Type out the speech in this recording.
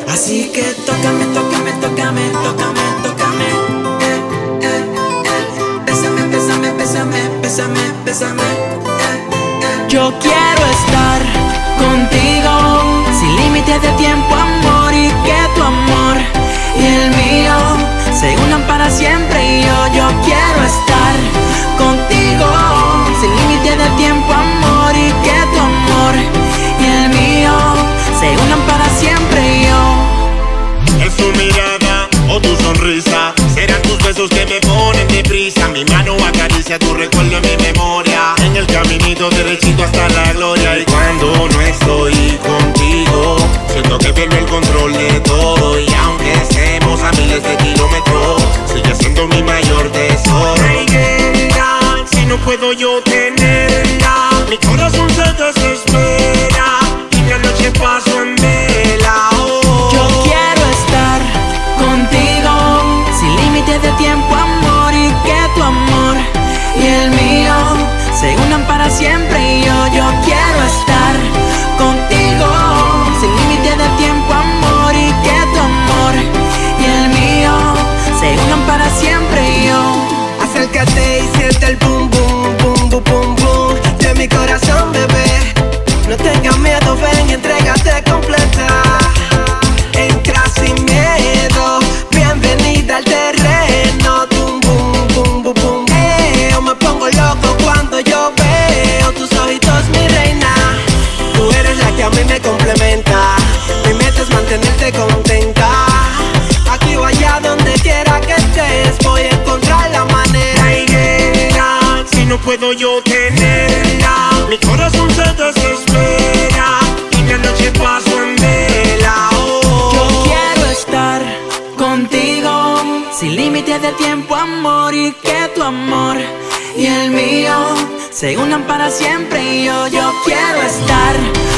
Así que tócame, tócame, tócame, tócame, tócame. Bésame, bésame, bésame, bésame, bésame. Yo quiero estar contigo sin límites de tiempo, amor, y que tu amor y el mío se unan para siempre. Y yo quiero estar contigo sin límites de tiempo, amor, y que tu amor y el mío se unan para siempre. Y yo, es tu mirada o tu sonrisa, serán tus besos que me ponen deprisa. Mi mano acaricia tu recuerdo en mi memoria, en el caminito derechito hasta la gloria. Y cuando no estoy contigo, siento que pierdo el control de todo. Y aunque estemos a miles de kilómetros, sigue siendo mi mayor tesoro. Reina, si no puedo yo tenerla, mi corazón se desespera y la noche paso en vela. yo quiero estar contigo sin límites de tiempo, amor, y que tu amor y el mío se unan para siempre. Y yo quiero estar contigo sin límites de tiempo, amor, y que tu amor y el mío se unan para siempre. Y yo, acércate y siente el boom, boom, boom, boom, boom, boom de mi corazón, bebé. No tengas miedo, ven y entrégate completa. Entra sin miedo, bienvenida al terreno. Boom, boom, boom, boom, boom. Yo me pongo loco cuando yo veo tus ojitos, mi reina. Tú eres la que a mí me complementa. Mi meta es mantenerte contenta. Aquí o allá, donde quiera que estés, voy a encontrar la manera. Reina, si no puedo yo tenerla, mi corazón se desespera y la noche paso en vela. yo quiero estar contigo sin límites de tiempo, amor, y que tu amor y el mío se unan para siempre. Y yo quiero estar